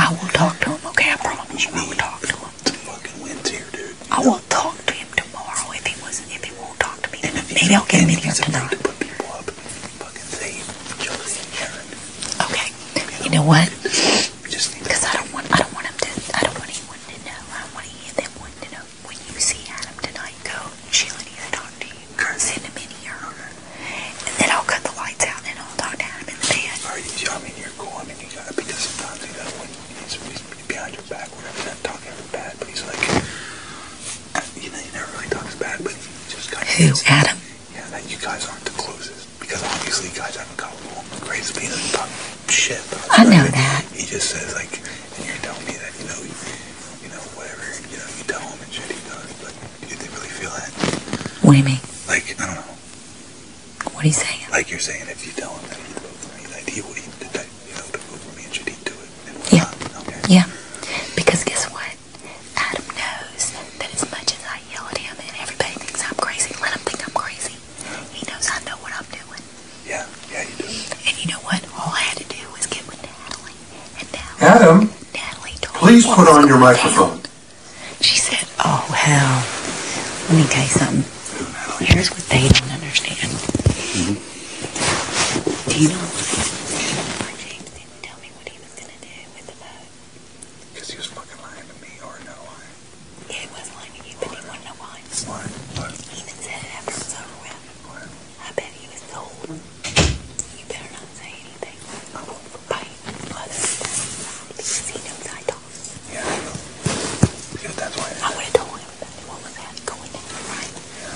I will talk to him, okay? I promise you I will talk to him. Some fucking wins here, dude. I will talk to him tomorrow if he won't talk to me. Maybe I'll get him in here tonight. Put people up and fucking save Josie and Karen. Okay. You know what? Because I don't want anyone to know. I don't want any of them wanting to know. When you see Adam tonight, go, Sheila needs to talk to you. Send him in here. And then I'll cut the lights out and I'll talk to Adam in the bed. I mean, you're cool. I mean, you gotta, because sometimes, when he's behind your back, whatever, he's not talking bad, but he's like, he never really talks bad, but he just kind of... Who, Adam? Yeah, that you guys aren't the closest, because obviously you guys haven't got along crazy, he doesn't talk shit. I know that. He just says, like, and you're telling me that, whatever, you tell him and shit he does, but do they really feel that? What do you mean? Like, I don't know. What are you saying? Like you're saying, if you tell him that he'd vote for me, that he would, to vote for me, and should he do it? And yeah. Okay. Yeah. Because guess what? Adam knows that as much as I yell at him and everybody thinks I'm crazy, let him think I'm crazy. He knows I know what I'm doing. Yeah, you do. And you know what? All I had to do was get with Natalie. And Natalie told please me put on your microphone. She said, oh, hell. Let me tell you something. Here's what they don't understand. Do you know why James didn't tell me what he was going to do with the vote? Because he was fucking lying to me, or no lie. Yeah, he wasn't lying to you, but he wanted to know why. Why? What? He even said it after it was over with. What? I bet he was told. You better not say anything. By others. Because he knows I talk. Yeah, I know. Because that's why I would have told him that what was that going on, right?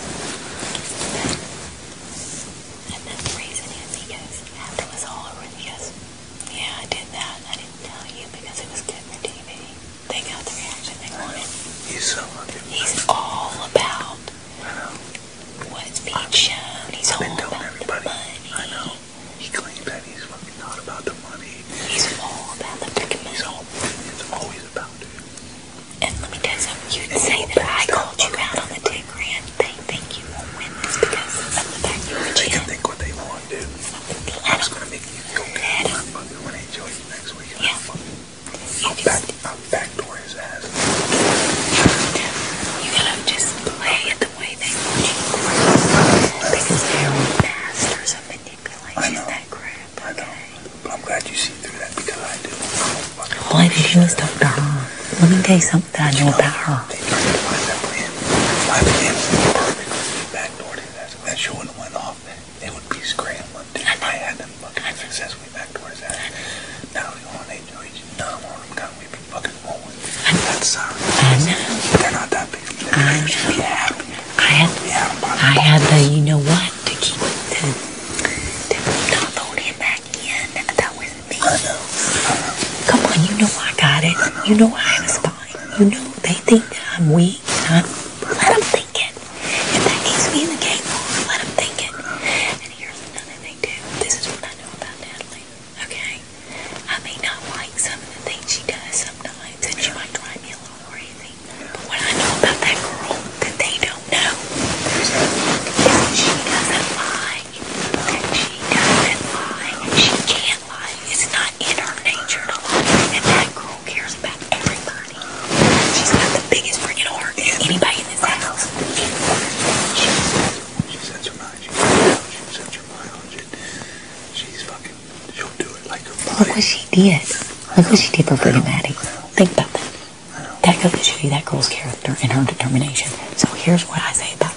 And then the reason is because after it was all over, he goes, yeah, I did that. I didn't tell you because it was good for TV. They got the reaction they wanted. He's so lucky. He's all about what's being shown. He's all been telling about everybody. the money. I know. He claimed that he's fucking not about the money. He's all about the freaking money. It's always about, dude. And let me tell you something. You can say that I called you out on the 10 grand. They think you won't win this because of the fact you were They cheating. can think what they want, dude. I'm just gonna make you feel good. I'm fucking gonna enjoy you next week. Yeah. I'll backdoor his ass. You gotta just play it the way they want you to. Because they're masters of manipulation, that group. I know. But I'm glad you see through that because I do. All I did was talk to her. Let me tell you something that I know about her. They tried to find that plan. My plan was perfect. Backdoored his ass. If that show wouldn't went off, they would be scrambling. Dude, I had them fucking successfully backdoored his ass. Now they're on HOH. None of them got me fucking rolling. That's sorry. I know. They're not that big. I had the, you know what, to keep to not vote him back in. That was me. I know. Come on, you know I got it. You know I'm a spy. You know they think that I'm weak. Let them think it. If that keeps me in the game longer, let them think it. And here's another thing too. This is what I know about Natalie. Okay? I may not like some of the things she does sometimes, and she might drive me a little crazy. But what I know about that girl that they don't know is that she doesn't lie. Okay? She doesn't lie. She can't lie. It's not in her nature to lie. And that girl cares about everybody. She's got the biggest freaking heart in anybody in this house. She sets her mind. She sets her mind on shit. She's fucking, she'll do it like her body. Look what she did. Look what she did for Freddie Maddie. Think about that. That goes to show you that girl's character and her determination. So here's what I say about